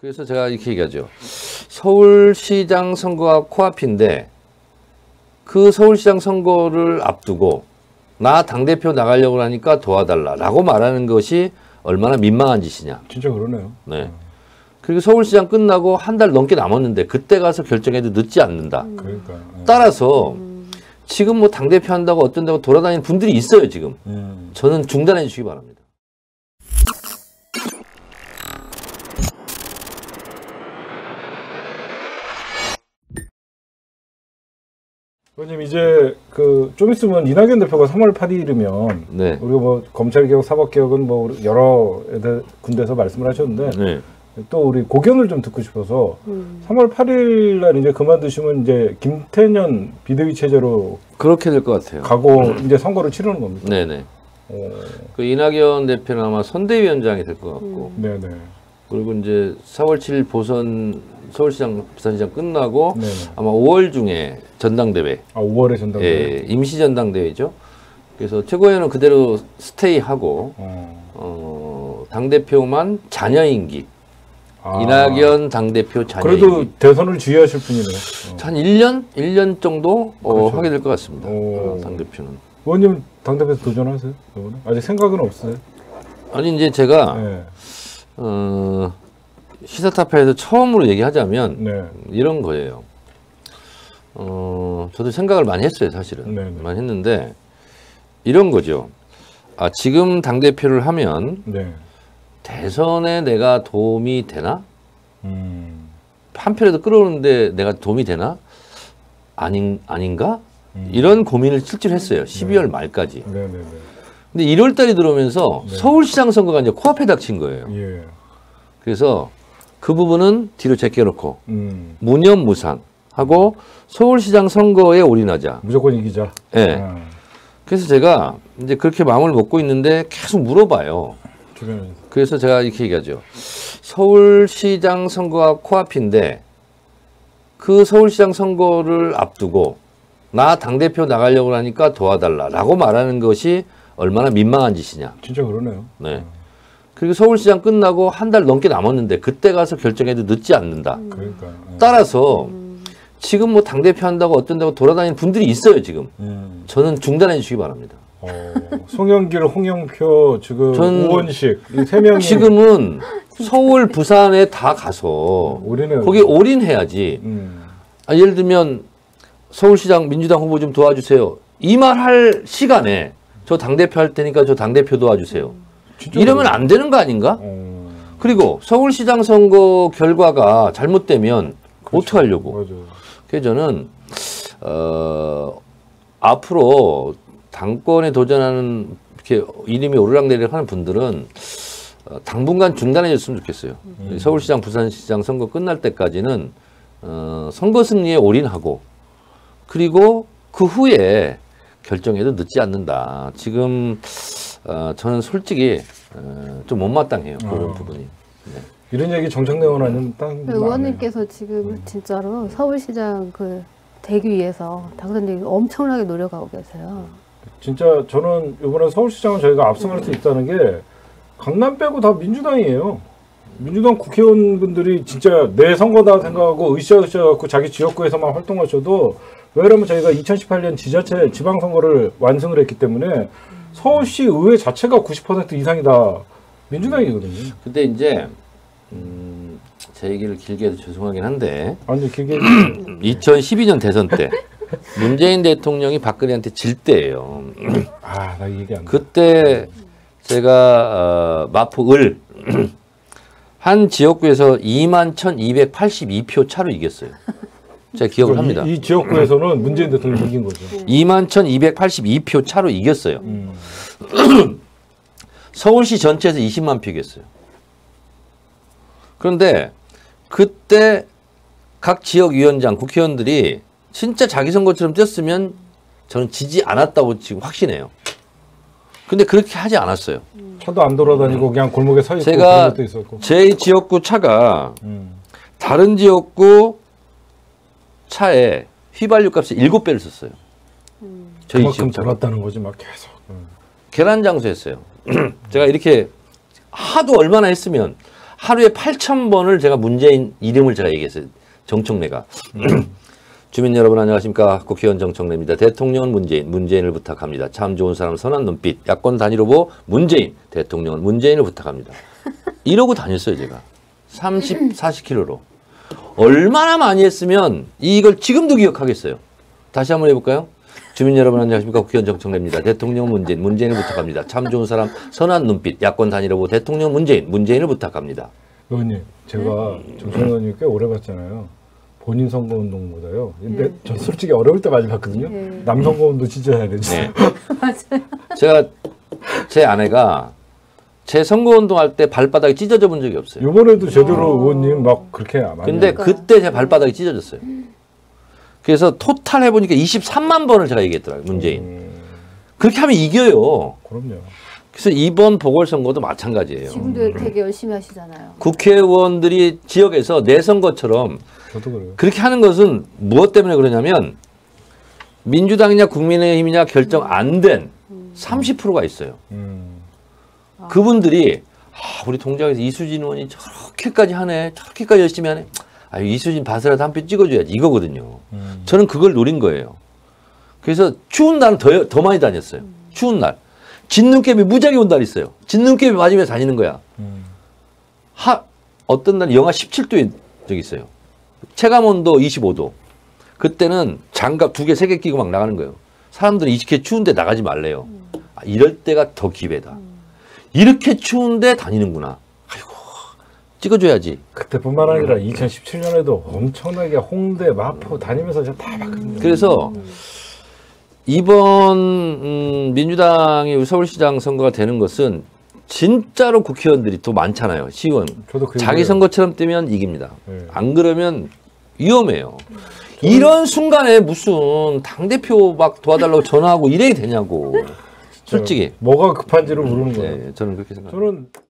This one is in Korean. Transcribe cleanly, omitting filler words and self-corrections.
그래서 제가 이렇게 얘기하죠. 서울시장 선거가 코앞인데 그 서울시장 선거를 앞두고 나 당대표 나가려고 하니까 도와달라라고 말하는 것이 얼마나 민망한 짓이냐. 진짜 그러네요. 네. 그리고 서울시장 끝나고 한 달 넘게 남았는데 그때 가서 결정해도 늦지 않는다. 그러니까요. 따라서 지금 뭐 당대표 한다고 어쩐다고 돌아다니는 분들이 있어요, 지금. 저는 중단해 주시기 바랍니다. 의원님 이제 좀 있으면 이낙연 대표가 3월 8일이면 네. 우리가 뭐 검찰개혁, 사법개혁은 뭐 여러 군데서 말씀을 하셨는데 네. 또 우리 고견을 좀 듣고 싶어서 3월 8일 날 이제 그만두시면 이제 김태년 비대위 체제로 그렇게 될 것 같아요. 가고 이제 선거를 치르는 겁니다. 네네. 그 이낙연 대표는 아마 선대위원장이 될 것 같고, 네네. 그리고 이제 4월 7일 보선 서울시장, 부산시장 끝나고 네네. 아마 5월 중에 전당대회. 아 5월에 전당대회. 예, 임시 전당대회죠. 그래서 최고위원은 그대로 스테이하고 당대표만 자녀 임기. 이낙연 당대표 자녀 그래도 임기. 대선을 주의하실 분이네요. 한 1년 정도 그렇죠. 하게 될 것 같습니다. 당대표는. 의원님 당대표에서 도전하세요? 이번에? 아직 생각은 없어요? 아니 이제 제가 네. 시사타파에서 처음으로 얘기하자면 네. 이런 거예요. 저도 생각을 많이 했어요, 사실은. 네네. 많이 했는데 이런 거죠. 아, 지금 당대표를 하면 네. 대선에 내가 도움이 되나? 한 표라도 끌어오는데 내가 도움이 되나? 아닌가? 이런 고민을 실제로 했어요. 12월 말까지. 네네네. 근데 1월 달이 들어오면서 서울시장 선거가 이제 코앞에 닥친 거예요. 예. 그래서 그 부분은 뒤로 제껴놓고 무념무상하고 서울시장 선거에 올인하자. 무조건 이기자. 네. 그래서 제가 이제 그렇게 마음을 먹고 있는데 계속 물어봐요. 주변에서. 그래서 제가 이렇게 얘기하죠. 서울시장 선거가 코앞인데 그 서울시장 선거를 앞두고 나 당대표 나가려고 하니까 도와달라라고 말하는 것이 얼마나 민망한 짓이냐. 진짜 그러네요. 네. 그리고 서울시장 끝나고 한 달 넘게 남았는데 그때 가서 결정해도 늦지 않는다. 그러니까. 따라서 지금 뭐 당대표 한다고 어쩐다고 돌아다니는 분들이 있어요, 지금. 저는 중단해 주시기 바랍니다. 송영길, 홍영표, 지금 우원식 이 세 명이 지금은 서울, 부산에 다 가서 거기 올인해야지. 예를 들면 서울시장 민주당 후보 좀 도와주세요. 이 말 할 시간에 저 당대표 할 테니까 저 당대표 도와주세요. 이러면 안 되는 거 아닌가? 그리고 서울시장 선거 결과가 잘못되면 그렇죠. 어떻게 하려고? 맞아요. 그래서 저는 앞으로 당권에 도전하는 이렇게 이름이 오르락내리락 하는 분들은 당분간 중단해 줬으면 좋겠어요. 서울시장, 부산시장 선거 끝날 때까지는 선거 승리에 올인하고 그리고 그 후에 결정해도 늦지 않는다. 지금 저는 솔직히 좀 못마땅해요. 그런 부분이. 네. 이런 얘기 정청래원 아니면 의원님께서 지금 진짜로 서울시장 그 되기 위해서 당선되기 엄청나게 노력하고 계세요. 진짜 저는 이번에 서울시장은 저희가 압승할 수 있다는 게 강남 빼고 다 민주당이에요. 민주당 국회의원분들이 진짜 내 선거다 생각하고 으쌰으쌰갖고 자기 지역구에서만 활동하셔도 왜냐면 저희가 2018년 지자체 지방선거를 완승을 했기 때문에 서울시 의회 자체가 90% 이상이 다 민주당이거든요. 근데 이제 제 얘기를 길게 해서 죄송하긴 한데 아니 길게 2012년 대선 때 문재인 대통령이 박근혜한테 질 때예요. 아, 나 얘기 안 돼. 그때 제가 마포 을 한 지역구에서 21,282표 차로 이겼어요. 제가 기억을 합니다. 이 지역구에서는 문재인 대통령이 이긴 거죠. 21,282표 차로 이겼어요. 서울시 전체에서 20만 표 이겼어요. 그런데 그때 각 지역위원장, 국회의원들이 진짜 자기 선거처럼 뛰었으면 저는 지지 않았다고 지금 확신해요. 근데 그렇게 하지 않았어요. 차도 안 돌아다니고 그냥 골목에 서 있고 제가 그런 것도 있었고. 제 지역구 차가 다른 지역구 차에 휘발유 값에 7배를 썼어요. 저희 그만큼 지역 돌았다는 거지 막 계속. 계란 장수했어요. 제가 이렇게 하도 얼마나 했으면 하루에 8,000번을 제가 문재인 이름을 제가 얘기했어요. 정청래가. 주민 여러분 안녕하십니까. 국회의원 정청래입니다. 대통령은 문재인, 문재인을 부탁합니다. 참 좋은 사람 선한 눈빛, 야권 단일 후보 문재인, 대통령은 문재인을 부탁합니다. 이러고 다녔어요 제가. 30, 40km로. 얼마나 많이 했으면 이걸 지금도 기억하겠어요. 다시 한번 해볼까요? 주민 여러분 안녕하십니까. 국회의원 정청래입니다. 대통령 문재인, 문재인을 부탁합니다. 참 좋은 사람 선한 눈빛, 야권 단일 후보 대통령 문재인, 문재인을 부탁합니다. 의원님, 제가 정청래 의원님 꽤 오래 봤잖아요. 본인 선거운동보다요. 근데 저 솔직히 어려울 때 많이 봤거든요. 남 선거운동 진짜 잘했지. 네. 제가 제 아내가 제 선거운동 할 때 발바닥이 찢어져 본 적이 없어요. 이번에도 제대로 의원님 막 그렇게 안 근데 그때 제 발바닥이 찢어졌어요. 그래서 토탈 해보니까 23만 번을 제가 얘기했더라고요. 문재인. 그렇게 하면 이겨요. 그럼요. 그래서 이번 보궐선거도 마찬가지예요. 지금도 되게 열심히 하시잖아요. 국회의원들이 지역에서 내 선거처럼 저도 그래요. 그렇게 하는 것은 무엇 때문에 그러냐면 민주당이냐 국민의힘이냐 결정 안 된 30%가 있어요. 그분들이 우리 동작에서 이수진 의원이 저렇게까지 하네, 저렇게까지 열심히 하네. 이수진 봐서라도 한 표 찍어줘야지 이거거든요. 저는 그걸 노린 거예요. 그래서 추운 날은 더 많이 다녔어요. 추운 날. 진눈깨비 무지하게 온 날 있어요. 진눈깨비 맞으면서 다니는 거야. 어떤 날 영하 17도인 적이 있어요. 체감온도 25도. 그때는 장갑 2개, 3개 끼고 막 나가는 거예요. 사람들은 이렇게 추운데 나가지 말래요. 이럴 때가 더 기회다. 이렇게 추운데 다니는구나. 아이고, 찍어줘야지. 그때뿐만 아니라 2017년에도 엄청나게 홍대, 마포 다니면서 제가 다 봤거든요. 그래서 이번 민주당이 서울시장 선거가 되는 것은 진짜로 국회의원들이 또 많잖아요. 시의원. 저도 그 자기 선거처럼 뛰면 이깁니다. 네. 안 그러면 위험해요. 이런 순간에 무슨 당대표 막 도와달라고 전화하고 이래야 되냐고. 솔직히. 뭐가 급한지를 모르는 거예요. 네, 저는 그렇게 생각합니다. 저는